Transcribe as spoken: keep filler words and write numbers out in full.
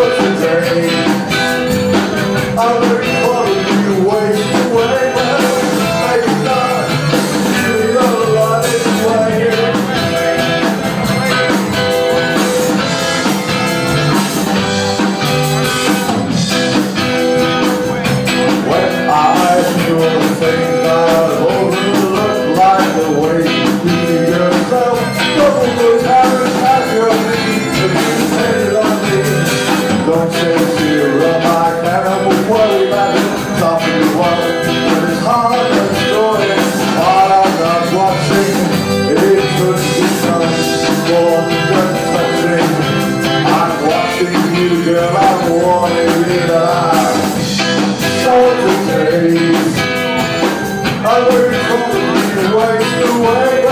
Girl, I wanted it out. So today I learned from the waste away.